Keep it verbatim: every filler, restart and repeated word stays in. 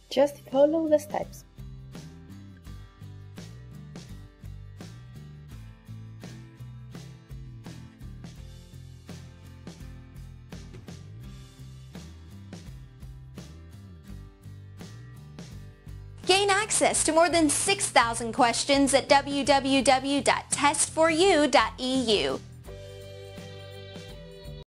Just follow the steps. Gain access to more than six thousand questions at w w w dot test for you dot e u.